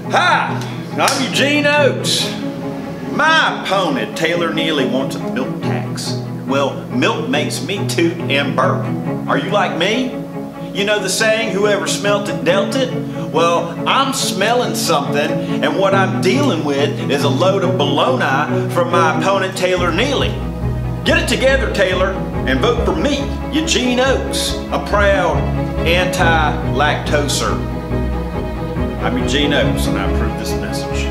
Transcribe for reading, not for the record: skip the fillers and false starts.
Hi, I'm Eugene Oates. My opponent, Taylor Neely, wants a milk tax. Well, milk makes me toot and burp. Are you like me? You know the saying, whoever smelt it dealt it? Well, I'm smelling something, and what I'm dealing with is a load of baloney from my opponent, Taylor Neely. Get it together, Taylor, and vote for me, Eugene Oates, a proud anti-lactoser. I'm Eugene Oates, and I approve this message.